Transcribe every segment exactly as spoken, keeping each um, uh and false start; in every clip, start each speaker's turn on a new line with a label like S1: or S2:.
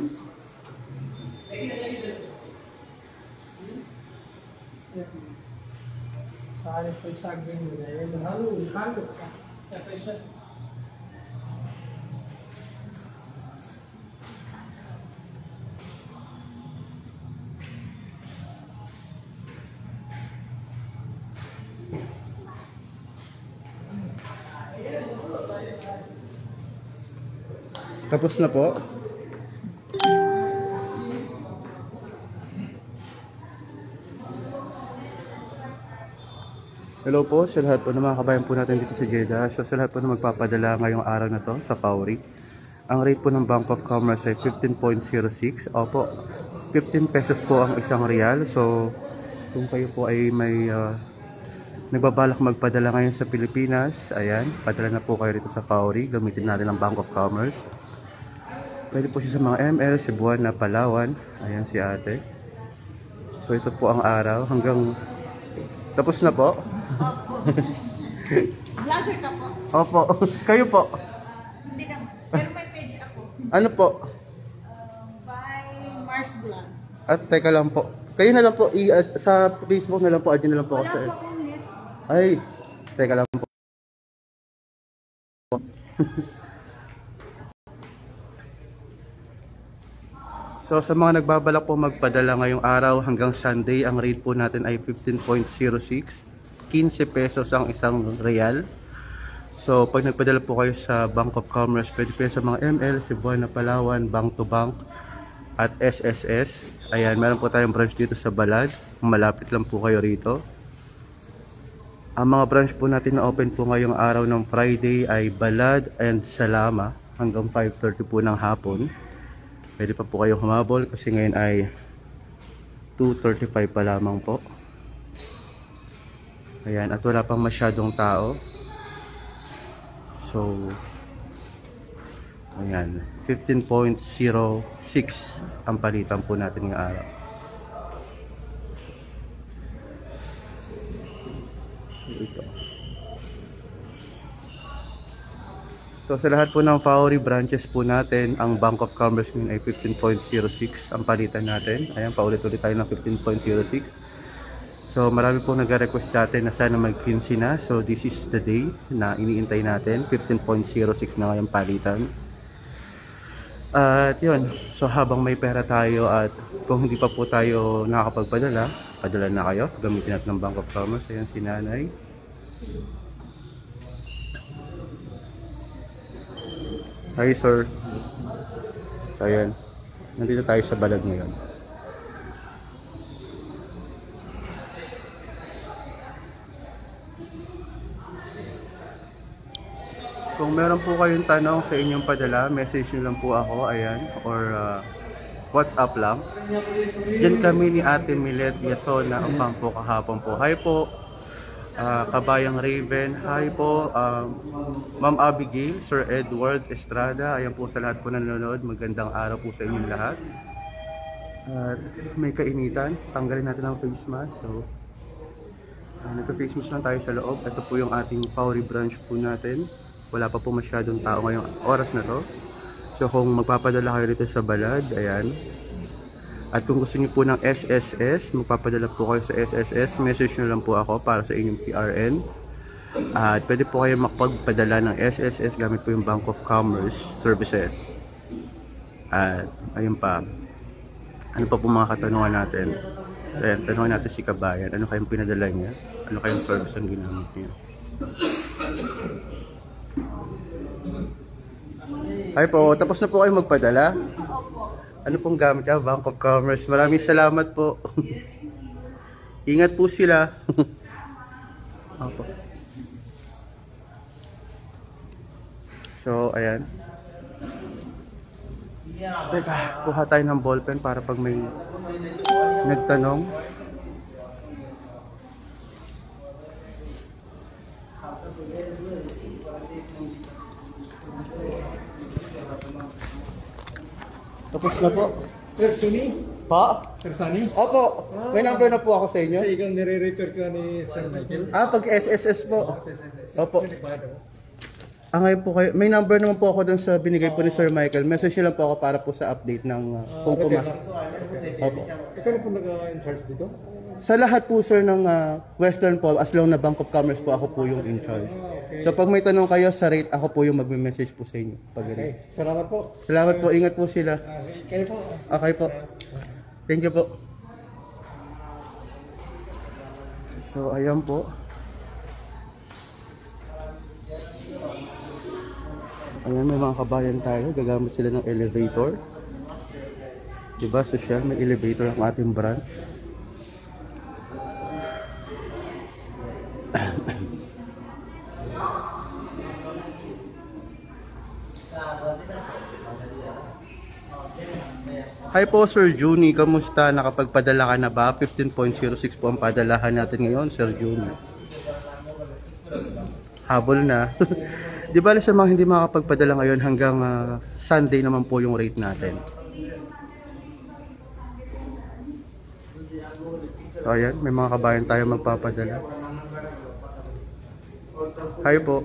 S1: सारे पैसा गिन रहे हैं, हालू हालू क्या पैसा
S2: Tapos na po. Hello po sa lahat po ng mga kabayan po natin dito sa Jeddah. So sa lahat po na magpapadala ngayong araw na to sa Fawry. Ang rate po ng Bank of Commerce ay fifteen point zero six. Opo, fifteen pesos po ang isang real. So kung kayo po ay may uh, nagbabalak magpadala ngayon sa Pilipinas, ayan, padala na po kayo dito sa Fawry. Gamitin natin ang Bank of Commerce. Pwede po siya sa mga M L, Cebuana, Palawan. Ayan si ate. So ito po ang araw hanggang tapos na po.
S3: Vlogger ka po?
S2: Opo. Kayo po?
S3: Hindi naman. Pero may page ako.
S2: Ano po?
S3: Uh, by Mars Vlog.
S2: At teka lang po. Kayo na lang po. I, uh, sa Facebook na lang po. Adyan na lang po.
S3: Wala
S2: kasi.
S3: po akong net.
S2: Ay. Teka lang po. So sa mga nagbabalak po magpadala ngayong araw hanggang Sunday, ang rate po natin ay fifteen point zero six. fifteen pesos ang isang real. So pag nagpadala po kayo sa Bank of Commerce, pwede po sa mga M L, Cebuana, Palawan, Bank to Bank at S S S. Ayan, meron po tayong branch dito sa Balad. Malapit lang po kayo rito. Ang mga branch po natin na open po ngayong araw ng Friday ay Balad and Salama hanggang five thirty po ng hapon. Pwede pa po kayo humabol kasi ngayon ay two thirty-five pa lamang po. Ayan, at wala pang masyadong tao. So, ayan, fifteen point zero six ang palitan po natin ng araw. Ito. So sa lahat po ng Fawry branches po natin, ang Bank of Commerce ay fifteen point zero six ang palitan natin. Ayan, paulit-ulit tayo ng fifteen point zero six. So marami po nag-request natin na sana mag-quince na. So this is the day na iniintay natin. fifteen point zero six na ngayong palitan. At yun, so habang may pera tayo at kung hindi pa po tayo nakakapagpadala, padala na kayo. Gamitin natin ng Bank of Commerce. Ayan si nanay. Hi sir. So ayan, nandito tayo sa Balad ngayon. Kung meron po kayong tanong sa inyong padala, message nyo lang po ako, ayan, or uh, WhatsApp lang. Diyan kami ni Ate Milet Yasona, upang po kahapon po. Hi po. Uh, Kabayang Raven, hi po, um, Ma'am Abigail, Sir Edward Estrada, ayan po sa lahat po nanonood, magandang araw po sa inyong lahat. At uh, may kainitan, tanggalin natin ang face mask. So, uh, nagka-face mask lang tayo sa loob. Ito po yung ating Fawry branch po natin. Wala pa po masyadong tao ngayong oras na to. So kung magpapadala kayo dito sa Balad, ayan. At kung gusto niyo po ng S S S, magpapadala po kayo sa S S S, message nyo lang po ako para sa inyong P R N. At pwede po kayo makapagpadala ng S S S gamit po yung Bank of Commerce Services. At ayun pa, ano pa po mga katanungan natin? Ayan, tanungan natin si Kabayan, ano kayong pinadala niya? Ano kayong service ang ginamit niya? Hi po, tapos na po kayo magpadala?
S3: Opo.
S2: Ano pong gamit ka? Bank of Commerce. Maraming salamat po. Ingat po sila. Opo. So, ayan. Teka, kuha tayo ng ballpen para pag may nagtanong. Tapos na po.
S1: Sir Sunny?
S2: Pa?
S1: Sir Sunny?
S2: Opo. May number na po ako sa inyo.
S1: Kasi ikaw nire-refer ka ni Sir Michael.
S2: Ah, pag S S S po.
S1: S S S.
S2: Opo.
S1: Nagbayad ako.
S2: Ah, ngayon po kayo, may number naman po ako dun sa binigay po ni Sir Michael. Message niyo lang po ako para po sa update ng uh, kung pumasok. Opo.
S1: Ikaw na po nag-in-charge dito?
S2: Sa lahat po sir ng uh, Western po, as long na Bank of Commerce po, ako po yung in charge.
S1: Okay.
S2: So pag may tanong kayo sa rate, ako po yung magme-message po sa inyo. Pag
S1: Okay. Salamat po.
S2: Salamat po, ingat po sila.
S1: Ah, kayo po.
S2: Okay po. Thank you po. So ayan po. Ayan, may mga kabayan tayo. Gagamit sila ng elevator. Diba, social, may elevator ang ating branch. Hi po Sir Juni, kamusta? Nakapagpadala ka na ba? fifteen point zero six po ang padalahan natin ngayon, Sir Juni. Habol na. Di ba sa mga hindi makapagpadala ngayon hanggang uh, Sunday naman po yung rate natin. So ayan, may mga kabayan tayo magpapadala. Hi po.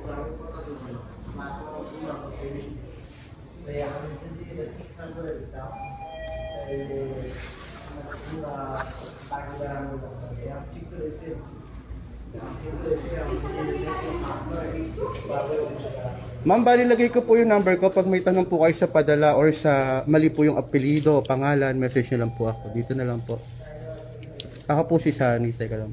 S2: Ma'am, bali lagay ko po yung number ko pag may tanong po kayo sa padala or sa mali po yung apelido, pangalan, message nyo lang po ako. Dito na lang po. Ako po si Sunny, teka lang.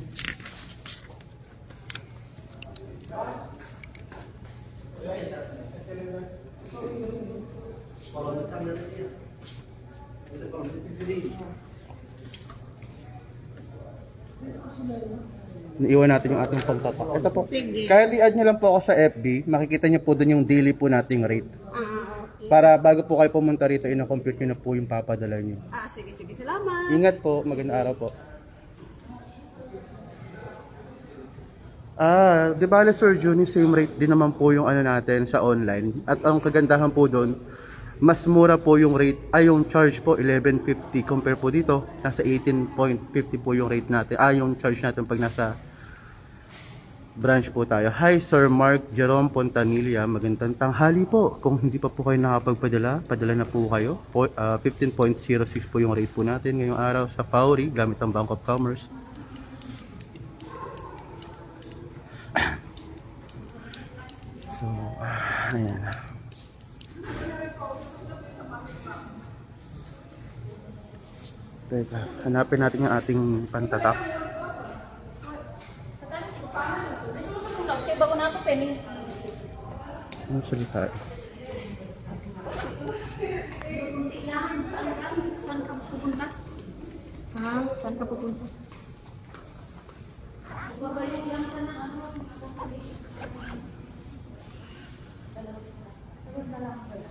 S2: Iiwan natin yung ating pagtatak. Ito po.
S3: Sige.
S2: Kaya i-add nyo lang po ako sa F B. Makikita nyo po doon yung daily po nating rate.
S3: Ah, okay.
S2: Para bago po kayo pumunta rito, ina-compute nyo na po yung papadala nyo.
S3: Ah, sige, sige. Salamat.
S2: Ingat po. Magandang araw po. Ah, di ba Sir Juni, same rate din naman po yung ano natin sa online. At ang kagandahan po doon, mas mura po yung rate, ay yung charge po eleven fifty compare po dito, nasa eighteen point fifty po yung rate natin. Ah, yung charge natin pag nasa branch po tayo. Hi Sir Mark Jerome Pontanilla, magandang tanghali po. Kung hindi pa po kayo nakapagpadala, padala na po kayo. Po, uh, fifteen point zero six po yung rate po natin ngayong araw sa Fowry gamit ang Bank of Commerce. So, ayan. Teka, hanapin natin yung ating pantatak.
S3: Okay, bago na ako, Penny.
S2: Ano salita?
S3: Saan ka pupunta? Ha? Saan ka pupunta? Babayad lang ka na ano? Sagot na lang ako.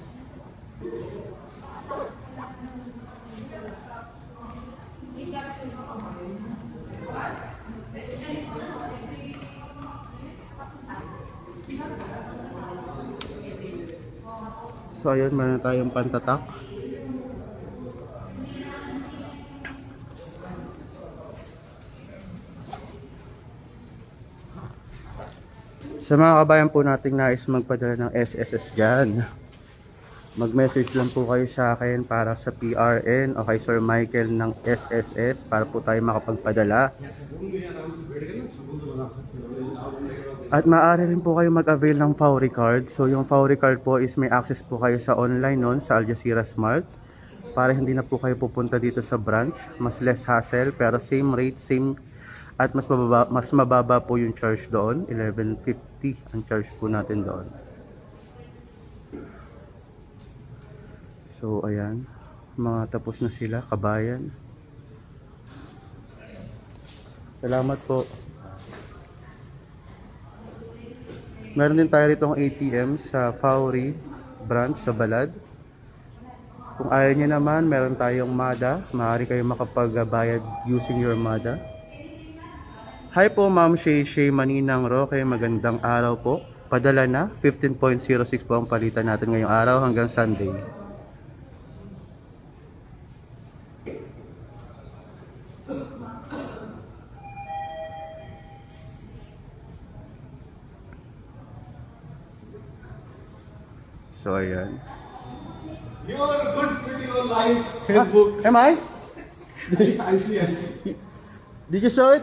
S2: So ayun, meron tayong pantatak. Sa mga kabayan po nating nais magpadala ng S S S dyan, mag-message lang po kayo sa akin para sa P R N o kay Sir Michael ng S S S para po tayo makapagpadala. At maaari rin po kayo mag-avail ng Fowry card. So yung Fowry card po is may access po kayo sa online nun sa Al Jazeera Smart para hindi na po kayo pupunta dito sa branch. Mas less hassle pero same rate, same at mas mababa, mas mababa po yung charge doon. eleven fifty ang charge po natin doon. So ayan, mga tapos na sila, kabayan. Salamat po. Meron din tayo rito ng A T M sa Fowry branch sa Balad. Kung ayaw nyo naman, meron tayong MADA. Maaari kayo makapagbayad using your MADA. Hi po Ma'am Shay Shay Maninang Roque, magandang araw po. Padala na, fifteen point zero six po ang palitan natin ngayong araw hanggang Sunday. So, ayan.
S4: Your good video live Facebook.
S2: Am I?
S4: I see, I see.
S2: Did you show it?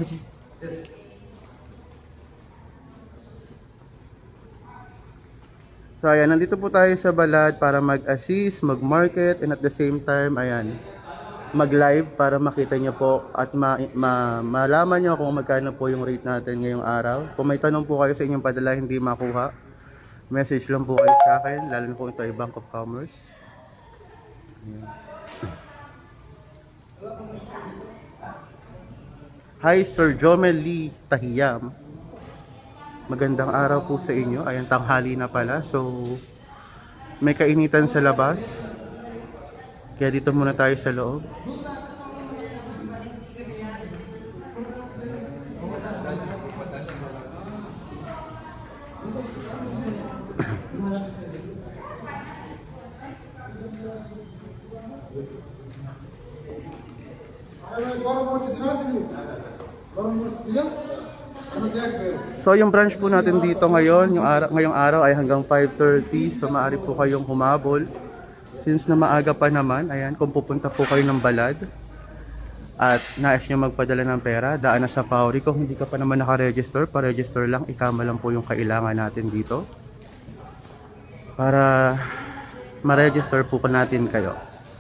S2: So ayan, nandito po tayo sa Balad para mag-assist, mag-market, and at the same time, ayan, mag-live para makita nyo po at ma ma malaman nyo kung magkano po yung rate natin ngayong araw. Kung may tanong po kayo sa inyong padala hindi makuha, message lang po kayo sa akin, lalo na po ito ay Bank of Commerce. Ayan. Hi Sir Jomel Lee Tahiyam. Magandang araw po sa inyo. Ayan, tanghali na pala. So, may kainitan sa labas. Kaya dito muna tayo sa loob. So yung branch po natin dito ngayon, yung araw, ngayong araw ay hanggang five thirty. So maaari po kayong humabol. Since na maaga pa naman, ayan, kung pupunta po kayo ng Balad at nais nyo magpadala ng pera, daan na sa Pauri. Kung hindi ka pa naman nakaregister, pa-register lang, ikama lang po yung kailangan natin dito para ma-register po natin kayo.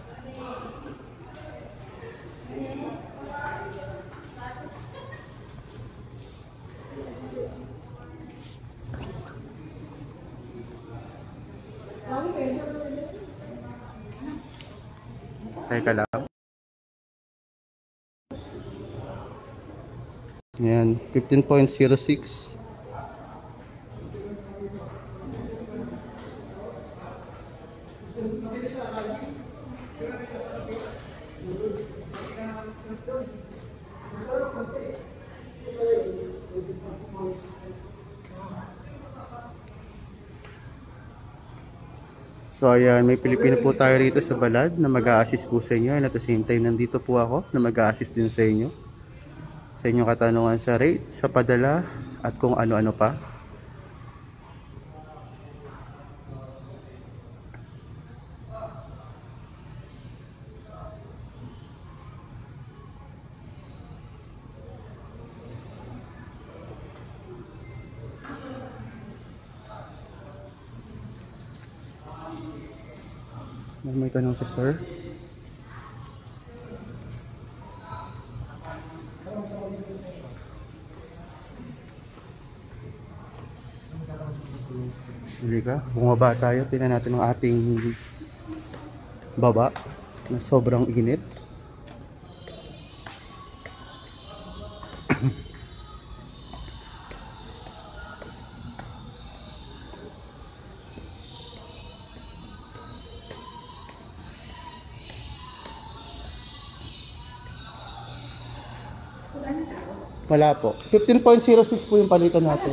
S2: Teka lang. Ayan, fifteen point zero six. So ayan, may Pilipino po tayo rito sa Balad na mag-a-assist po sa inyo, and at the same time nandito po ako na mag-a-assist din sa inyo sa inyong katanungan sa rate, sa padala at kung ano-ano pa. May tanong si sir. Hindi ka? Bumaba tayo. Tingnan natin ang ating baba na sobrang init. Wala po. fifteen point zero six po yung palitan natin.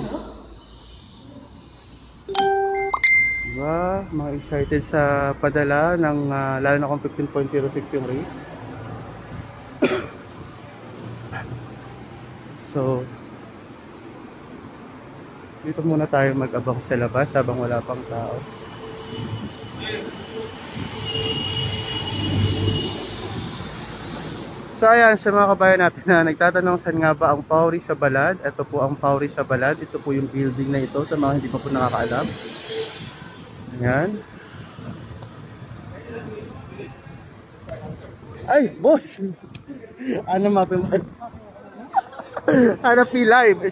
S2: Diba? Mga excited sa padala ng uh, lalo na kung fifteen point zero six yung rate. So, dito muna tayo mag-abang sa labas habang wala pang tao. So ayan, sa mga kabayan natin na nagtatanong saan nga ba ang Pauri sa Balad. Ito po ang Pauri sa Balad. Ito po yung building na ito sa mga hindi pa po nakakaalam. Ayan. Ay, boss! Ano mapin mo? Ano P-Live?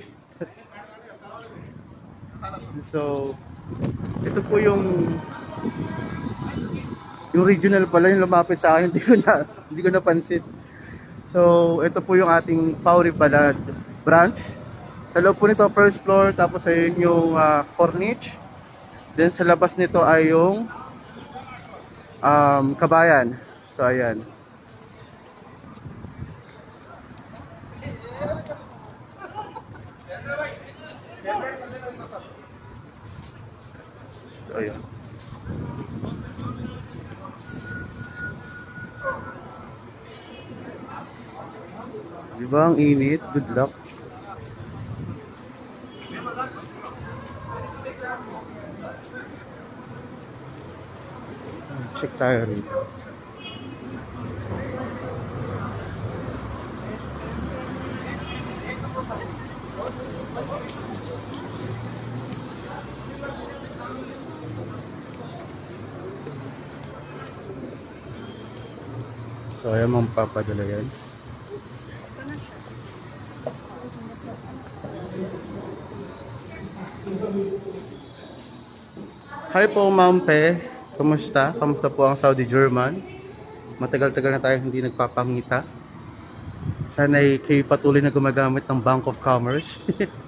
S2: So, ito po yung yung regional pala yung lumapit sa akin. Hindi ko na, hindi ko napansin. So, ito po yung ating Pauri Balad branch. Sa loob po nito, first floor, tapos ayun yung uh, corniche. Then sa labas nito ay yung um, kabayan. So, ayan. So, ayan. Diba ang init? Good luck. Check tayo rito. So, ayaw mong papadala yan. Hi po, Ma'am Pe. Kumusta? Kamusta po ang Saudi German? Matagal-tagal na tayo hindi nagpapangita. Sana'y kayo patuloy na gumagamit ng Bank of Commerce.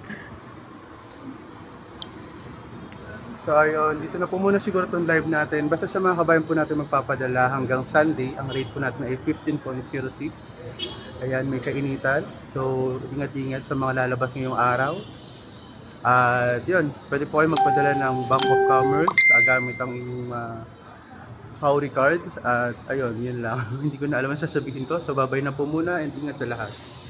S2: So ayun, dito na po muna siguro itong live natin. Basta sa mga kabayan po natin magpapadala hanggang Sunday, ang rate po natin ay fifteen point zero six. Ayan, may kainitan. So ingat-ingat sa mga lalabas ngayong araw. At yun, pwede po kayo magpadala ng Bank of Commerce uh, gamit ang inyong uh, Howry card. At ayun, yun lang. Hindi ko na alam ang sasabihin ko. So babay na po muna and ingat sa lahat.